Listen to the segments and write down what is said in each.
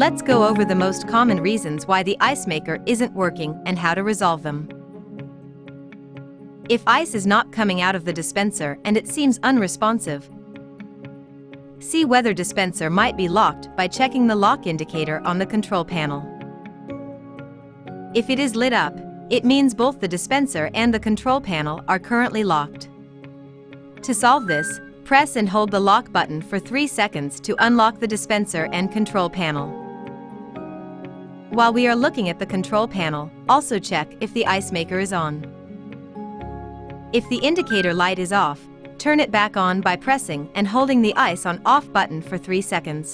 Let's go over the most common reasons why the ice maker isn't working and how to resolve them. If ice is not coming out of the dispenser and it seems unresponsive, see whether dispenser might be locked by checking the lock indicator on the control panel. If it is lit up, it means both the dispenser and the control panel are currently locked. To solve this, press and hold the lock button for 3 seconds to unlock the dispenser and control panel. While we are looking at the control panel, also check if the ice maker is on. If the indicator light is off, turn it back on by pressing and holding the ice on off button for 3 seconds.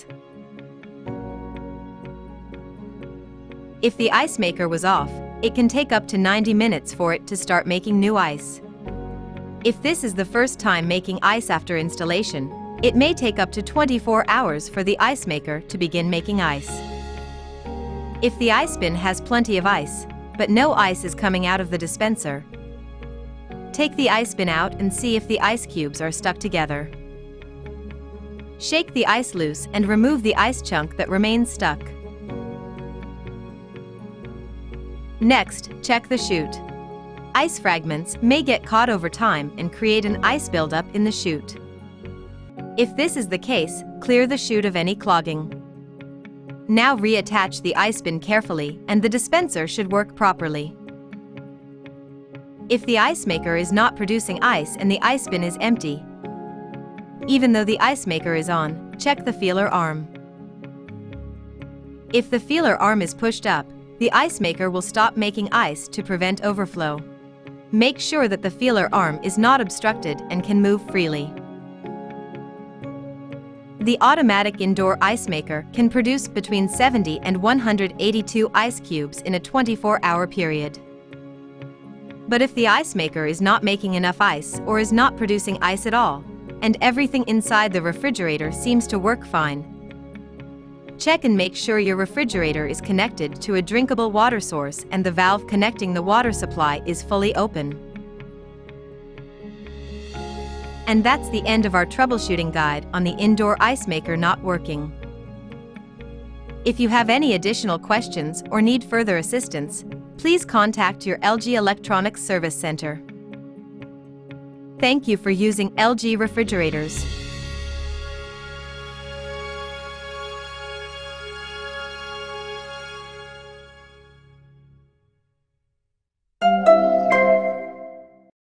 If the ice maker was off, it can take up to 90 minutes for it to start making new ice. If this is the first time making ice after installation, it may take up to 24 hours for the ice maker to begin making ice. If the ice bin has plenty of ice, but no ice is coming out of the dispenser, take the ice bin out and see if the ice cubes are stuck together. Shake the ice loose and remove the ice chunk that remains stuck. Next, check the chute. Ice fragments may get caught over time and create an ice buildup in the chute. If this is the case, clear the chute of any clogging. Now reattach the ice bin carefully and the dispenser should work properly. If the ice maker is not producing ice and the ice bin is empty, even though the ice maker is on, check the feeler arm. If the feeler arm is pushed up, the ice maker will stop making ice to prevent overflow. Make sure that the feeler arm is not obstructed and can move freely. The automatic indoor ice maker can produce between 70 and 182 ice cubes in a 24-hour period. But if the ice maker is not making enough ice or is not producing ice at all, and everything inside the refrigerator seems to work fine, check and make sure your refrigerator is connected to a drinkable water source and the valve connecting the water supply is fully open. And that's the end of our troubleshooting guide on the indoor ice maker not working. If you have any additional questions or need further assistance, please contact your LG Electronics Service Center. Thank you for using LG refrigerators.